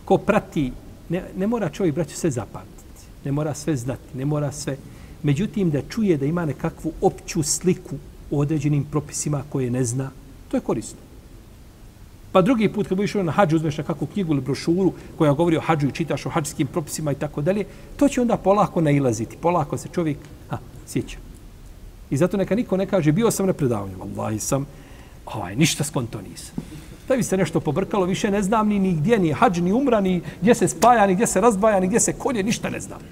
ko prati, ne mora čovjek, braću, sve zapamtiti. Ne mora sve znati, ne mora sve. Međutim, da čuje da ima nekakvu opću sliku u određenim propisima koje ne zna, to je korisno. Pa drugi put kad budeš na hadžu, uzmeš nekakvu knjigu ili brošuru koja govori o hadžu i čitaš o hadžskim propisima i tako dalje, to će onda polako nailaziti. Polako se čovjek sjeća. I zato neka niko ne kaže, bio sam na predavanju. Wallahi sam, ništa skonto nisam. Da bi se nešto pobrkalo, više ne znam ni gdje, ni hadž, ni umra, ni gdje se spaja, ni gdje se razdvaja, ni gdje se kolje, ništa ne znam.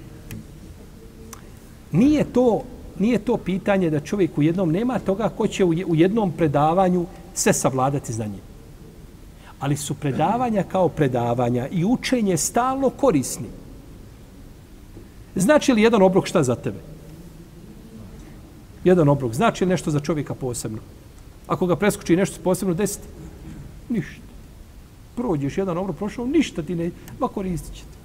Nije to pitanje da čovjek u jednom nema toga ko će u jednom predavanju sve savladati znanje. Ali su predavanja kao predavanja i učenje stalno korisni. Znači li jedan obrok šta za tebe? Jedan obrok. Znači li nešto za čovjeka posebno? Ako ga preskoči nešto posebno desiti? Ništa. Prođeš jedan obrok, prošao, ništa ti ne... Ma koristit ćete.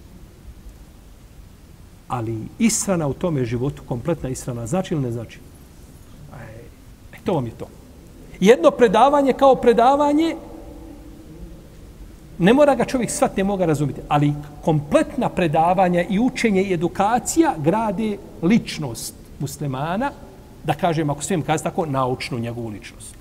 Ali ishrana u tome životu, kompletna ishrana, znači ili ne znači? To vam je to. Jedno predavanje kao predavanje, ne mora ga čovjek shvatiti, ne mora razumjeti, ali kompletna predavanja i učenje i edukacija grade ličnost muslimana, da kažem, ako smijem kazati tako, naučnu njegovu ličnost.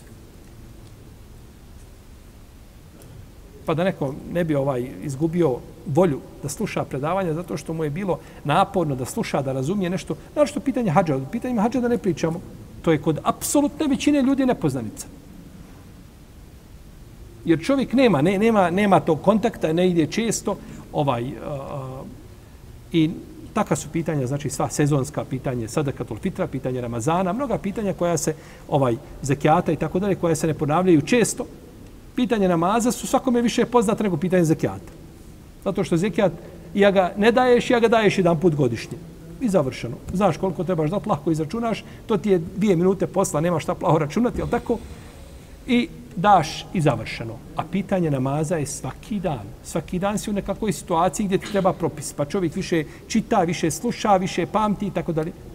Pa da neko ne bi izgubio volju da sluša predavanja zato što mu je bilo naporno da sluša, da razumije nešto. Naravno što pitanje hadža, pitanjima hadža da ne pričamo. To je kod apsolutne većine ljudi nepoznanica. Jer čovjek nema tog kontakta, ne ide često i takva su pitanja, znači sva sezonska pitanja, sadakatul fitra, pitanja Ramazana, mnoga pitanja koja se zekijata i tako dalje, koja se ne ponavljaju često. Pitanje namaza su svakome više poznate nego pitanje zekijata. Zato što zekijat, ja ga ne daješ, ja ga daješ jedan put godišnje. I završeno. Znaš koliko trebaš dati, lako izračunaš, to ti je 2 minute posla, nema šta plaho računati, jel tako? I daš i završeno. A pitanje namaza je svaki dan. Svaki dan si u nekakvoj situaciji gdje ti treba propis. Pa čovjek više čita, više sluša, više pamti i tako dalje.